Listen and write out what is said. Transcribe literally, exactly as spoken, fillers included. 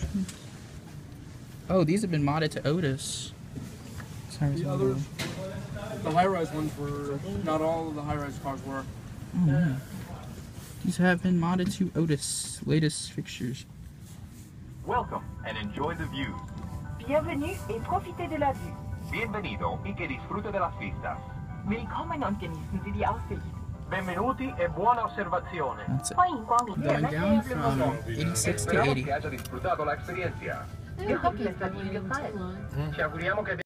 Oh, these have been modded to Otis. The others, the high-rise ones were, not all of the high-rise cars were. Oh, man. These have been modded to Otis. Latest fixtures. Welcome and enjoy the views. Bienvenue et profitez de la vue. Bienvenido y que disfrute de las vistas. Willkommen und genießen Sie die Aussicht. Benvenuti e buona osservazione. That's it. 欢迎光临。 Going down from eighty-six to Speriamo eighty. che abbia disfrutato l'experienza. Wir hoffen, es hat Ihnen gefallen. Ci auguriamo che